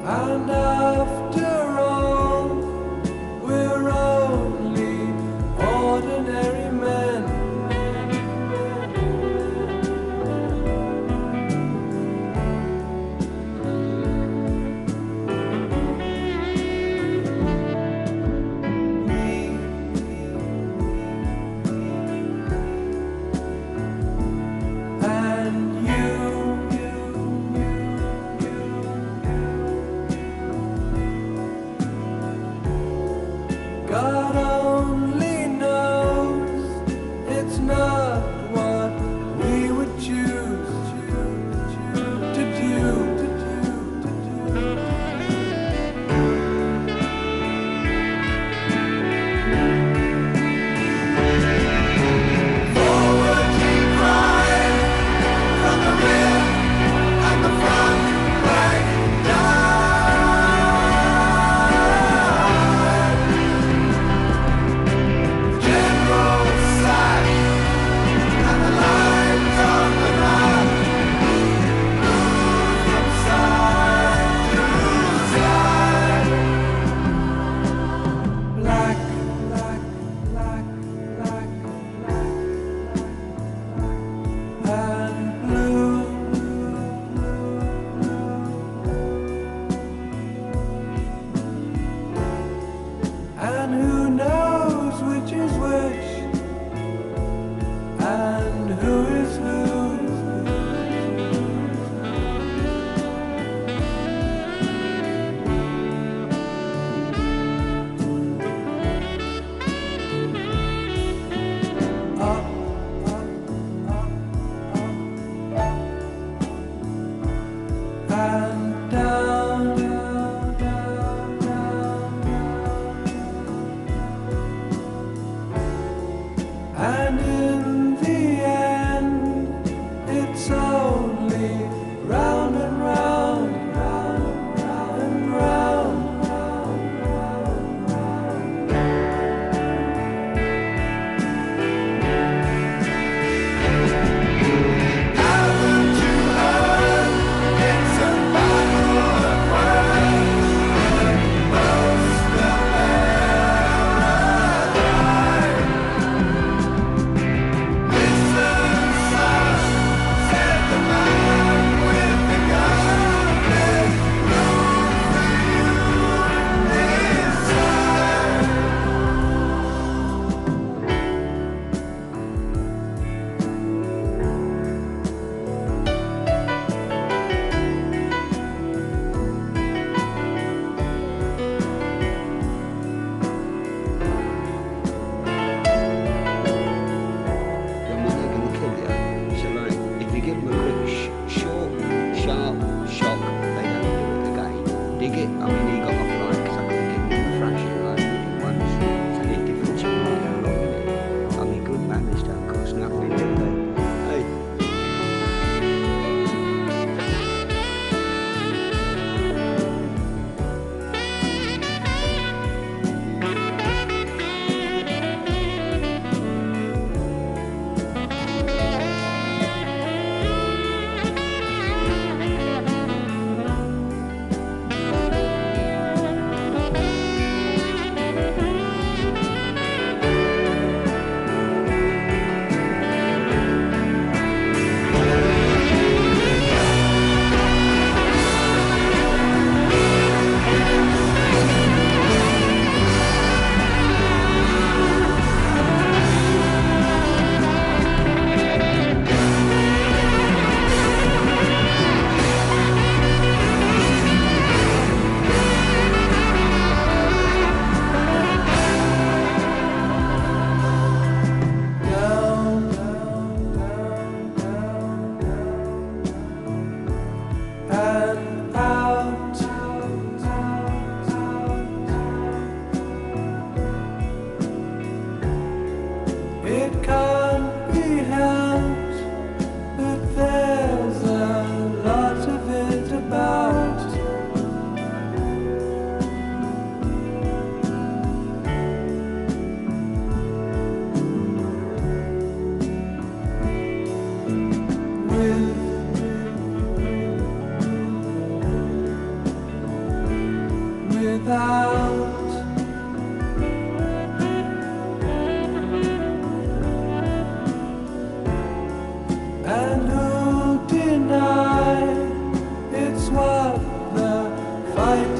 And after all, we're only ordinary men. And God only knows it's not what we would choose to do. Forward he cried from the rear and the front rank died. General sat and the lines on the map moved from side to side. Black, black, black, black, and blue. And who knows which is which, and who is who. Up, up, up, up, and down, down, down, down, and in the end, it's only round and round, round and round, round, round, Heaven to earth, it's a battle of words. Most of paradise. Listen, son, said the man with the gun. There's room for you inside. Then when they're gonna kill you. So like, if you give them a quick, short, sharp shock, they don't do it again. Dig it. I mean, he got off like, cause I couldn't give him a thrashing like we did once. It's only a difference in like how long it is. I mean, good manners don't cost nothing, do they? Hey. without. And who denied it's what the fight